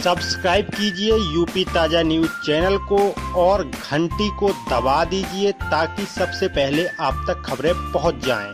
Subscribe कीजिए UP ताज़ा news channel को और घंटी को दबा दीजिए ताकि सबसे पहले आप तक खबरें पहुंच जाएं।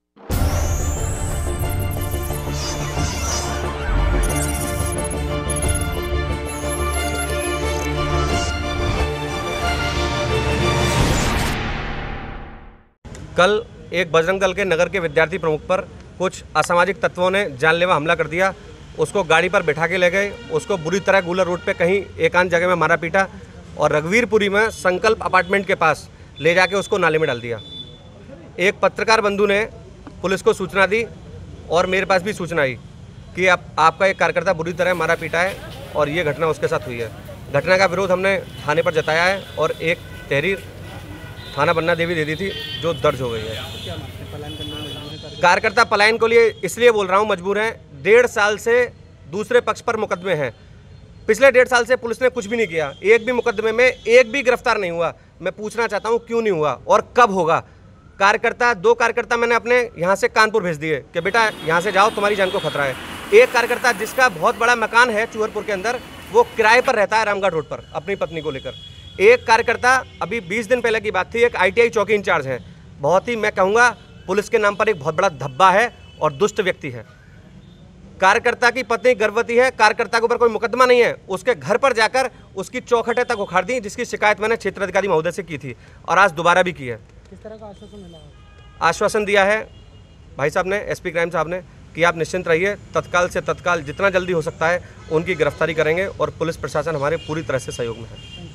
कल एक बजरंग दल के नगर के विद्यार्थी प्रमुख पर कुछ असामाजिक तत्वों ने जानलेवा हमला कर दिया। उसको गाड़ी पर बैठा के ले गए, उसको बुरी तरह गूलर रोड पे कहीं एकांत जगह में मारा पीटा और रघुवीरपुरी में संकल्प अपार्टमेंट के पास ले जाके उसको नाले में डाल दिया। एक पत्रकार बंधु ने पुलिस को सूचना दी और मेरे पास भी सूचना आई कि आपका एक कार्यकर्ता बुरी तरह मारा पीटा है और ये घटना उसके साथ हुई है। घटना का विरोध हमने थाने पर जताया है और एक तहरीर थाना बन्ना देवी दे दी थी जो दर्ज हो गई है। कार्यकर्ता पलायन के लिए इसलिए बोल रहा हूँ मजबूर हैं। 1.5 साल से दूसरे पक्ष पर मुकदमे हैं। पिछले 1.5 साल से पुलिस ने कुछ भी नहीं किया। एक भी मुकदमे में एक भी गिरफ्तार नहीं हुआ। मैं पूछना चाहता हूँ क्यों नहीं हुआ और कब होगा। दो कार्यकर्ता मैंने अपने यहाँ से कानपुर भेज दिए कि बेटा यहाँ से जाओ, तुम्हारी जान को खतरा है। एक कार्यकर्ता जिसका बहुत बड़ा मकान है चूहरपुर के अंदर, वो किराए पर रहता है रामगढ़ रोड पर अपनी पत्नी को लेकर। एक कार्यकर्ता अभी 20 दिन पहले की बात थी, एक ITI चौकी इंचार्ज है। बहुत ही मैं कहूँगा पुलिस के नाम पर एक बहुत बड़ा धब्बा है और दुष्ट व्यक्ति है। कार्यकर्ता की पत्नी गर्भवती है, कार्यकर्ता के ऊपर कोई मुकदमा नहीं है, उसके घर पर जाकर उसकी चौखटें तक उखाड़ दी, जिसकी शिकायत मैंने क्षेत्र अधिकारी महोदय से की थी और आज दोबारा भी की है। किस तरह का आश्वासन मिला? आश्वासन दिया है भाई साहब ने, SP क्राइम साहब ने, कि आप निश्चिंत रहिए, तत्काल से तत्काल जितना जल्दी हो सकता है उनकी गिरफ्तारी करेंगे और पुलिस प्रशासन हमारे पूरी तरह से सहयोग में है।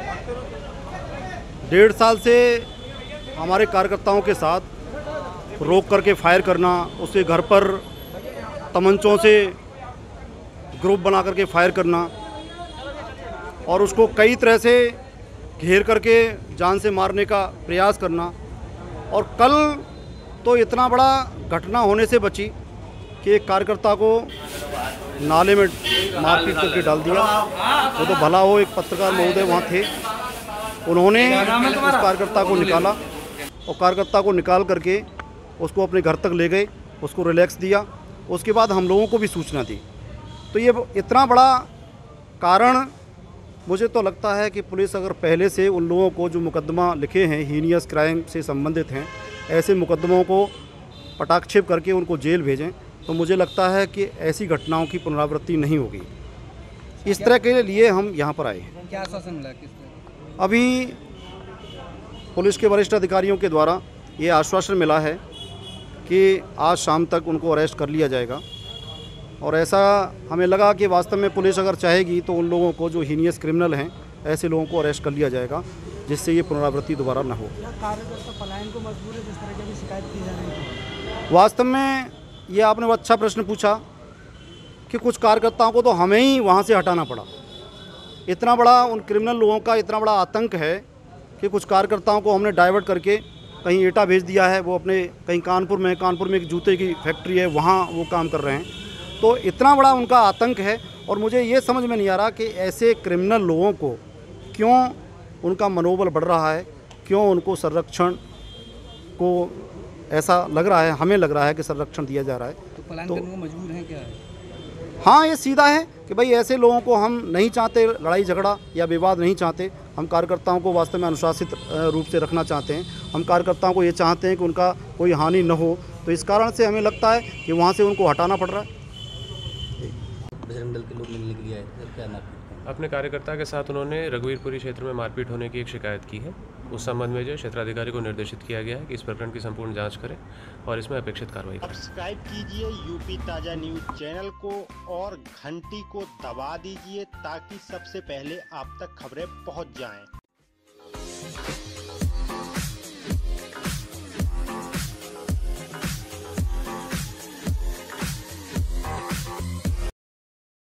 1.5 साल से हमारे कार्यकर्ताओं के साथ रोक करके फायर करना, उसके घर पर तमंचों से ग्रुप बना करके फायर करना और उसको कई तरह से घेर करके जान से मारने का प्रयास करना। और कल तो इतना बड़ा घटना होने से बची कि एक कार्यकर्ता को नाले में मारपीट करके डाल दिया। वो तो भला हो, एक पत्रकार महोदय वहाँ थे, उन्होंने उस कार्यकर्ता को निकाला और कार्यकर्ता को निकाल करके उसको अपने घर तक ले गए, उसको रिलैक्स दिया। उसके बाद हम लोगों को भी सूचना दी। तो ये इतना बड़ा कारण मुझे तो लगता है कि पुलिस अगर पहले से उन लोगों को जो मुकदमा लिखे हैं हीनियस क्राइम से संबंधित हैं, ऐसे मुकदमों को पटाक्षेप करके उनको जेल भेजें तो मुझे लगता है कि ऐसी घटनाओं की पुनरावृत्ति नहीं होगी। इस तरह के लिए हम यहाँ पर आए हैं। क्या आश्वासन मिला? किस तरह? अभी पुलिस के वरिष्ठ अधिकारियों के द्वारा ये आश्वासन मिला है कि आज शाम तक उनको अरेस्ट कर लिया जाएगा और ऐसा हमें लगा कि वास्तव में पुलिस अगर चाहेगी तो उन लोगों को जो हीनियस क्रिमिनल हैं ऐसे लोगों को अरेस्ट कर लिया जाएगा, जिससे ये पुनरावृत्ति दोबारा न हो। कार्यकर्ता पलायन को मजबूर है, जिस तरह की शिकायत की जा रही है? वास्तव में ये आपने वो अच्छा प्रश्न पूछा कि कुछ कार्यकर्ताओं को तो हमें ही वहाँ से हटाना पड़ा। इतना बड़ा उन क्रिमिनल लोगों का इतना बड़ा आतंक है कि कुछ कार्यकर्ताओं को हमने डाइवर्ट करके कहीं एटा भेज दिया है। वो अपने कहीं कानपुर में एक जूते की फैक्ट्री है, वहाँ वो काम कर रहे हैं। तो इतना बड़ा उनका आतंक है और मुझे ये समझ में नहीं आ रहा कि ऐसे क्रिमिनल लोगों को क्यों उनका मनोबल बढ़ रहा है, क्यों उनको संरक्षण को ऐसा लग रहा है, हमें लग रहा है कि संरक्षण दिया जा रहा है। तो पलायन करने को मजबूर हैं क्या? हाँ, ये सीधा है कि भाई ऐसे लोगों को हम नहीं चाहते, लड़ाई झगड़ा या विवाद नहीं चाहते। हम कार्यकर्ताओं को वास्तव में अनुशासित रूप से रखना चाहते हैं। हम कार्यकर्ताओं को ये चाहते हैं कि उनका कोई हानि न हो। तो इस कारण से हमें लगता है कि वहाँ से उनको हटाना पड़ रहा है। बजरंग दल के लोग मिलने के लिए आए थे, क्या मारपीट? अपने कार्यकर्ता के साथ उन्होंने रघुवीरपुरी क्षेत्र में मारपीट होने की एक शिकायत की है। उस संबंध में जो क्षेत्राधिकारी को निर्देशित किया गया है कि इस प्रकरण की संपूर्ण जांच करें और इसमें अपेक्षित कार्रवाई करें। सब्सक्राइब कीजिए यूपी ताज़ा न्यूज़ चैनल को और घंटी को दबा दीजिए ताकि सबसे पहले आप तक खबरें पहुंच जाएं।